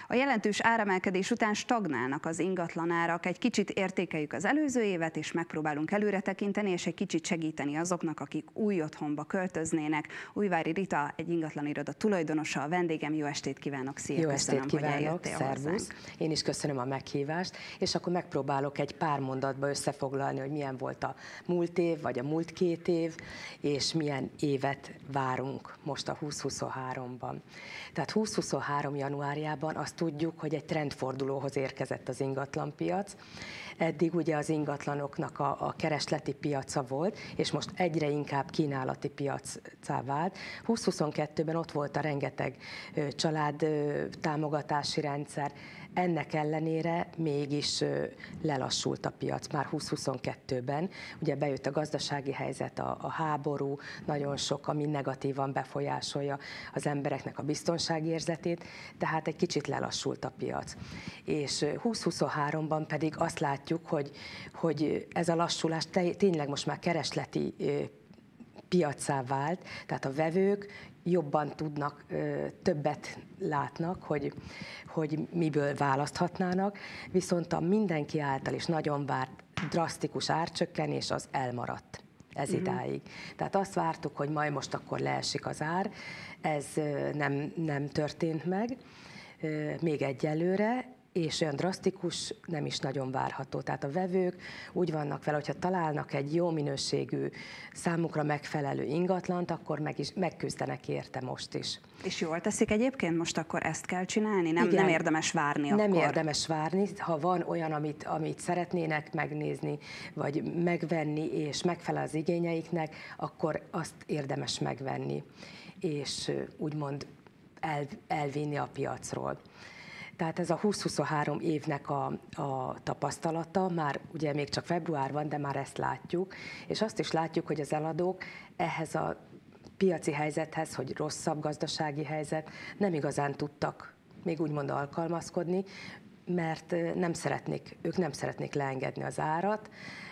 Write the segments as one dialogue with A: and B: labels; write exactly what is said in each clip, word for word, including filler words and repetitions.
A: A jelentős áremelkedés után stagnálnak az ingatlanárak, egy kicsit értékeljük az előző évet, és megpróbálunk előre tekinteni, és egy kicsit segíteni azoknak, akik új otthonba költöznének. Újvári Rita, egy ingatlaniroda tulajdonosa, a vendégem. Jó estét kívánok, szia!
B: Jó
A: Köszönöm,
B: estét kívánok, szervusz! Én is köszönöm a meghívást, és akkor megpróbálok egy pár mondatba összefoglalni, hogy milyen volt a múlt év, vagy a múlt két év, és milyen évet várunk most a húsz-huszonháromban. Tehát húsz-huszonhárom januárjában azt tudjuk, hogy egy trendfordulóhoz érkezett az ingatlanpiac. Eddig ugye az ingatlanoknak a, a keresleti piaca volt, és most egyre inkább kínálati piacá vált. húsz-huszonkettőben ott volt a rengeteg ö, család ö, támogatási rendszer, ennek ellenére mégis ö, lelassult a piac már húsz-huszonkettőben. Ugye bejött a gazdasági helyzet, a, a háború, nagyon sok, ami negatívan befolyásolja az embereknek a biztonságérzetét, tehát egy kicsit lelassult a piac. És húsz-huszonháromban pedig azt látjuk, hogy, hogy ez a lassulás tényleg most már keresleti ö, piacá vált, tehát a vevők jobban tudnak, többet látnak, hogy, hogy miből választhatnának, viszont a mindenki által is nagyon várt drasztikus árcsökkenés az elmaradt ez uh-huh. idáig. Tehát azt vártuk, hogy majd most akkor leesik az ár, ez nem, nem történt meg, még egyelőre, és olyan drasztikus nem is nagyon várható. Tehát a vevők úgy vannak vele, hogyha találnak egy jó minőségű, számukra megfelelő ingatlant, akkor meg is, megküzdenek érte most is.
A: És jól teszik egyébként? Most akkor ezt kell csinálni? Nem,
B: Igen,
A: nem érdemes várni
B: nem
A: akkor?
B: Nem érdemes várni. Ha van olyan, amit, amit szeretnének megnézni, vagy megvenni, és megfelel az igényeiknek, akkor azt érdemes megvenni, és úgymond el, elvinni a piacról. Tehát ez a húsz-huszonhárom évnek a, a tapasztalata, már ugye még csak február van, de már ezt látjuk, és azt is látjuk, hogy az eladók ehhez a piaci helyzethez, hogy rosszabb gazdasági helyzet, nem igazán tudtak még úgymond alkalmazkodni, mert nem szeretnék, ők nem szeretnék leengedni az árat,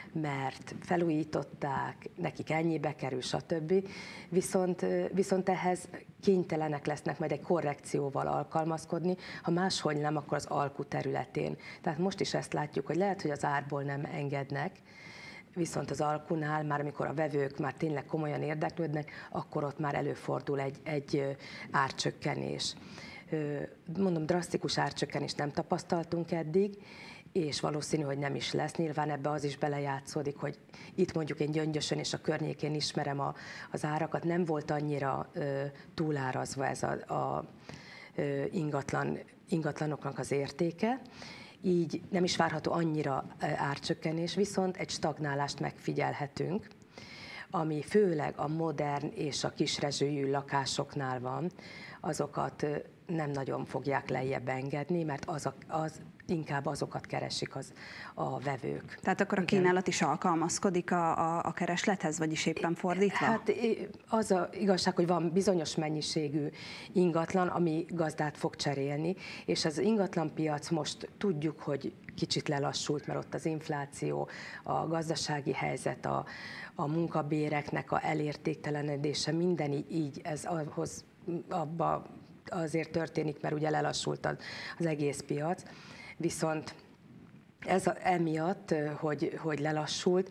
B: mert felújították, nekik ennyibe kerül, stb. Viszont, viszont ehhez kénytelenek lesznek majd egy korrekcióval alkalmazkodni, ha máshol nem, akkor az alku területén. Tehát most is ezt látjuk, hogy lehet, hogy az árból nem engednek, viszont az alkunál, már amikor a vevők már tényleg komolyan érdeklődnek, akkor ott már előfordul egy, egy árcsökkenés. Mondom, drasztikus árcsökkenést nem tapasztaltunk eddig, és valószínű, hogy nem is lesz. Nyilván ebbe az is belejátszódik, hogy itt mondjuk én Gyöngyösön és a környékén ismerem a, az árakat, nem volt annyira ö, túlárazva ez a, a ö, ingatlan, ingatlanoknak az értéke, így nem is várható annyira árcsökkenés, viszont egy stagnálást megfigyelhetünk, ami főleg a modern és a kisrezsűjű lakásoknál van, azokat nem nagyon fogják lejjebb engedni, mert az, a, az inkább azokat keresik az, a vevők.
A: Tehát akkor a kínálat is alkalmazkodik a, a, a kereslethez, vagyis éppen fordítva?
B: Hát az a igazság, hogy van bizonyos mennyiségű ingatlan, ami gazdát fog cserélni, és az ingatlanpiac most tudjuk, hogy kicsit lelassult, mert ott az infláció, a gazdasági helyzet, a, a munkabéreknek a elértéktelenedése, minden így, ez ahhoz abba azért történik, mert ugye lelassult az, az egész piac. Viszont ez a, emiatt, hogy, hogy lelassult,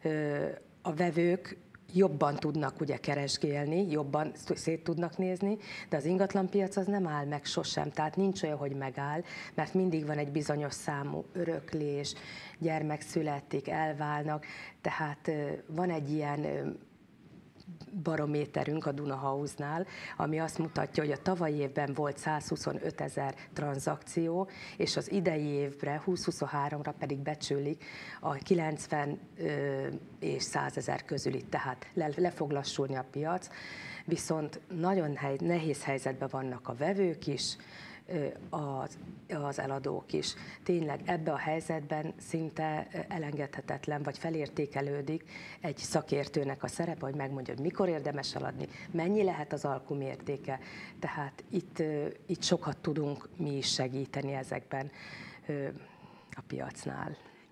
B: a vevők jobban tudnak ugye keresgélni, jobban szét tudnak nézni, de az ingatlanpiac az nem áll meg sosem, tehát nincs olyan, hogy megáll, mert mindig van egy bizonyos számú öröklés, gyermek születik, elválnak, tehát van egy ilyen barométerünk a Duna House-nál, ami azt mutatja, hogy a tavalyi évben volt százhuszonöt ezer tranzakció, és az idei évre, húsz-huszonháromra pedig becsülik a kilencven és száz ezer közüli, tehát le, le fog lassulni a piac, viszont nagyon hely, nehéz helyzetben vannak a vevők is, Az, az eladók is. Tényleg ebbe a helyzetben szinte elengedhetetlen, vagy felértékelődik egy szakértőnek a szerepe, hogy megmondja, hogy mikor érdemes eladni, mennyi lehet az alkumértéke. Tehát itt, itt sokat tudunk mi is segíteni ezekben a piacnál.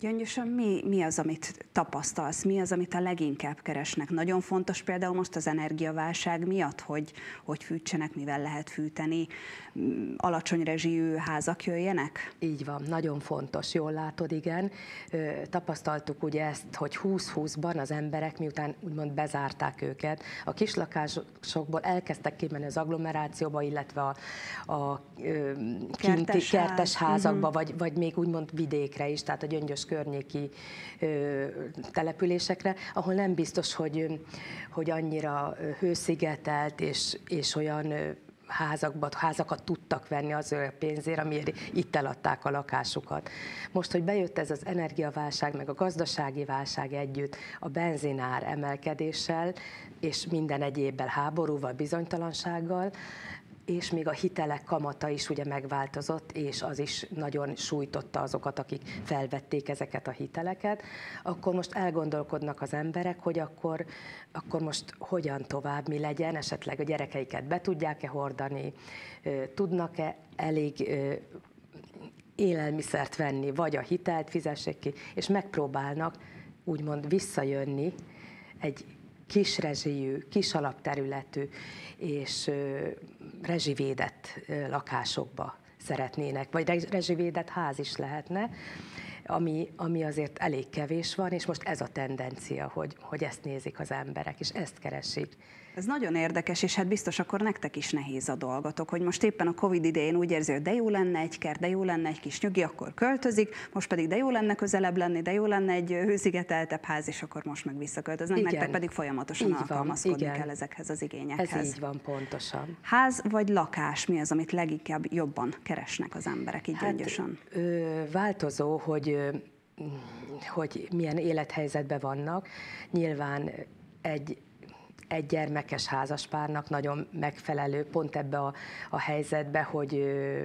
A: Gyöngyösen, mi, mi az, amit tapasztalsz, mi az, amit a leginkább keresnek? Nagyon fontos például most az energiaválság miatt, hogy, hogy fűtsenek, mivel lehet fűteni, alacsony rezsijű házak jöjjenek?
B: Így van, nagyon fontos, jól látod, igen. Tapasztaltuk ugye ezt, hogy húsz-húszban az emberek, miután úgymond bezárták őket, a kislakásokból elkezdtek kimenni az agglomerációba, illetve a, a kinti
A: kertes,
B: kertes
A: ház.
B: házakba,
A: uh-huh.
B: vagy, vagy még úgymond vidékre is, tehát a Gyöngyös környéki ö, településekre, ahol nem biztos, hogy, hogy annyira hőszigetelt és, és olyan házakba, házakat tudtak venni az ő pénzért, amiért itt eladták a lakásukat. Most, hogy bejött ez az energiaválság, meg a gazdasági válság együtt, a benzinár emelkedéssel, és minden egyébbel, háborúval, bizonytalansággal, és még a hitelek kamata is ugye megváltozott, és az is nagyon sújtotta azokat, akik felvették ezeket a hiteleket, akkor most elgondolkodnak az emberek, hogy akkor, akkor most hogyan tovább, mi legyen, esetleg a gyerekeiket be tudják-e hordani, tudnak-e elég élelmiszert venni, vagy a hitelt fizessék ki, és megpróbálnak úgymond visszajönni egy kis rezsijű, kis alapterületű és rezsivédett lakásokba szeretnének, vagy rezsivédett ház is lehetne, ami, ami azért elég kevés van, és most ez a tendencia, hogy, hogy ezt nézik az emberek, és ezt keresik.
A: Ez nagyon érdekes, és hát biztos akkor nektek is nehéz a dolgotok, hogy most éppen a Covid idején úgy érzi, hogy de jó lenne egy kert, de jó lenne egy kis nyugi, akkor költözik, most pedig de jó lenne közelebb lenni, de jó lenne egy hőszigeteltebb ház, és akkor most meg visszaköltöznek, igen. Nektek pedig folyamatosan így alkalmazkodni van, kell ezekhez az igényekhez.
B: Ez így van, pontosan.
A: Ház vagy lakás, mi az, amit leginkább jobban keresnek az emberek így
B: hát,
A: gyöngyösen?
B: Ö, változó, hogy, hogy milyen élethelyzetben vannak. Nyilván egy egy gyermekes házaspárnak nagyon megfelelő pont ebbe a, a helyzetbe, hogy,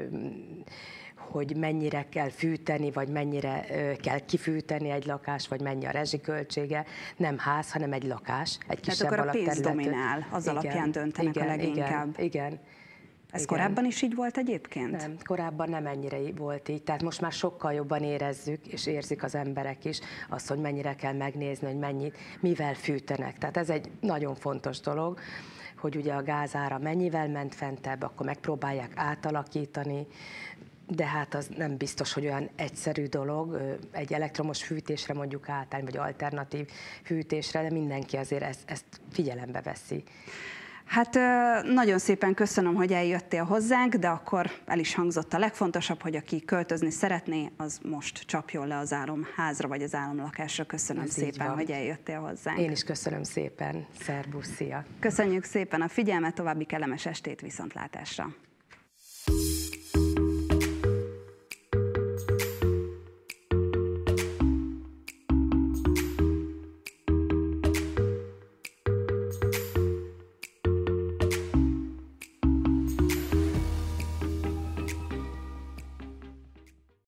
B: hogy mennyire kell fűteni, vagy mennyire kell kifűteni egy lakást, vagy mennyi a rezsiköltsége. Nem ház, hanem egy lakás, egy kisebb
A: alapterületű. Tehát akkor a pénz dominál, az
B: igen,
A: alapján döntenek
B: igen,
A: a leginkább.
B: Igen, igen.
A: Ez
B: igen.
A: korábban is így volt egyébként?
B: Nem, korábban nem ennyire volt így. Tehát most már sokkal jobban érezzük, és érzik az emberek is azt, hogy mennyire kell megnézni, hogy mennyit, mivel fűtenek. Tehát ez egy nagyon fontos dolog, hogy ugye a gázára mennyivel ment fentebb, akkor megpróbálják átalakítani, de hát az nem biztos, hogy olyan egyszerű dolog, egy elektromos fűtésre mondjuk átállni, vagy alternatív fűtésre, de mindenki azért ezt, ezt figyelembe veszi.
A: Hát nagyon szépen köszönöm, hogy eljöttél hozzánk, de akkor el is hangzott a legfontosabb, hogy aki költözni szeretné, az most csapjon le az álomházra vagy az álomlakásra. Köszönöm Ez szépen, hogy eljöttél hozzánk.
B: Én is köszönöm szépen. Szerbusz, szia!
A: Köszönjük szépen a figyelmet, további kellemes estét, viszontlátásra!